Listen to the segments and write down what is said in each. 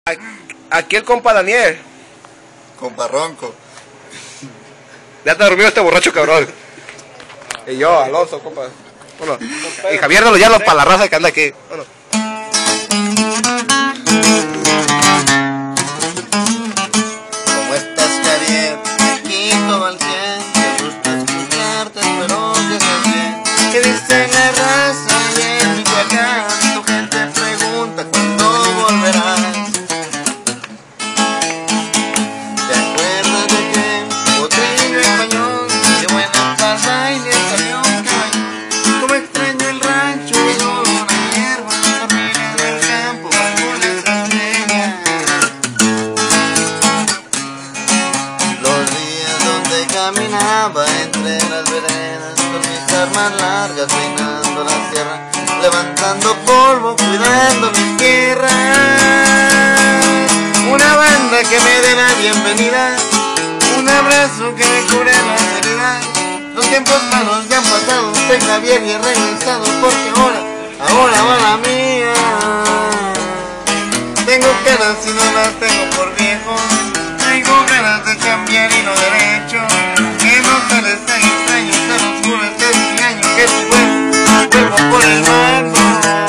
Aquí el compa Daniel. Compa Ronco. Ya está dormido este borracho cabrón. Y yo, Alonso, compa. Bueno, y Javier de los Llanos para la raza que anda aquí. Bueno. ¿Cómo estás, Javier? Aquí todo al 100. Te gusta escucharte, espero que estés bien. ¿Qué dice la raza y en Michoacán? Tu gente pregunta cuándo volverás. ¿Te acuerdas de qué? Potrillo español, de buena farsa y de camión caballo. Como extraño el rancho y el olor a hierba, familia del campo, válvulas estrellas. Los días donde caminaba entre las veredas, con mis armas largas peinando la tierra, levantando polvo, cuidando mis tierras. Una banda que me dé la bienvenida, un abrazo que me cure las heridas. Los tiempos malos ya han pasado, soy Javier y he regresado porque ahora va la mía. Tengo ganas y no las tengo por viejo, tengo ganas de cambiar y no derecho. Que no se les tan extraño, se los juro este es mi año, que si vuelvo por el mando.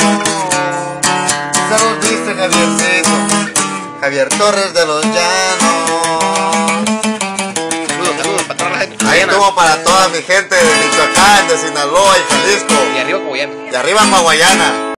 Salud dice Javiercito, Javier Torres de los Llanos. Saludos para toda la gente. Ahí estuvo para toda mi gente de Michoacán, de Sinaloa y Jalisco. Y arriba Cobayana. Y arriba Maguayana.